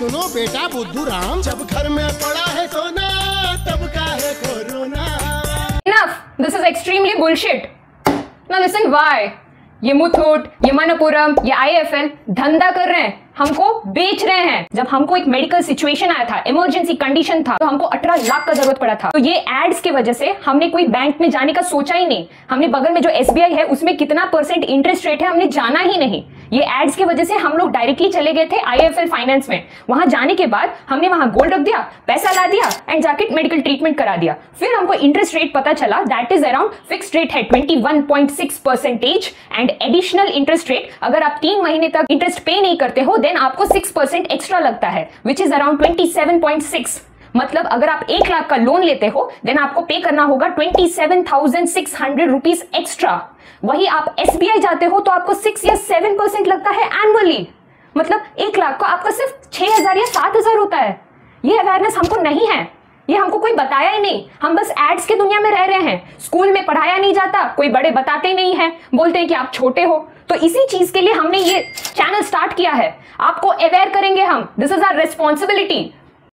सुनो बेटा बुद्धू राम, जब घर में पड़ा है सोना तब का है corona. Enough! This is extremely bullshit. Now listen why. ये मुथूट, ये मनप्पुरम, ये IIFL धंधा कर रहे हैं, हमको बेच रहे हैं। जब हमको एक मेडिकल सिचुएशन आया था, इमरजेंसी कंडीशन था, तो हमको 18 लाख का जरूरत पड़ा था। तो ये एड्स की वजह से हमने कोई बैंक में जाने का सोचा ही नहीं। हमने बगल में जो SBI है उसमें कितना % इंटरेस्ट रेट है हमने जाना ही नहीं। ये एड्स की वजह से हम लोग डायरेक्टली चले गए थे IIFL फाइनेंस में। वहां जाने के बाद हमने वहां गोल्ड रख दिया, पैसा ला दिया एंड जाके मेडिकल ट्रीटमेंट करा दिया। फिर हमको इंटरेस्ट रेट पता चला that is around fixed rate है 21.6% एंड एडिशनल इंटरेस्ट रेट अगर आप 3 महीने तक इंटरेस्ट पे नहीं करते हो देन आपको 6% एक्स्ट्रा लगता है विच इज अराउंड 27.6। मतलब अगर आप 1 लाख का लोन लेते हो देन आपको पे करना होगा 27,600 रुपीज एक्स्ट्रा। वही आप SBI जाते हो तो आपको 6 या 7% लगता है एनुअली। मतलब 1 लाख का आपका सिर्फ 6,000 या 7,000 होता है। ये अवेयरनेस हमको नहीं है, ये हमको कोई बताया ही नहीं। हम बस एड्स की दुनिया में रह रहे हैं। स्कूल में पढ़ाया नहीं जाता, कोई बड़े बताते नहीं है, बोलते हैं कि आप छोटे हो। तो इसी चीज के लिए हमने ये चैनल स्टार्ट किया है, आपको अवेयर करेंगे हम। This is our responsibility.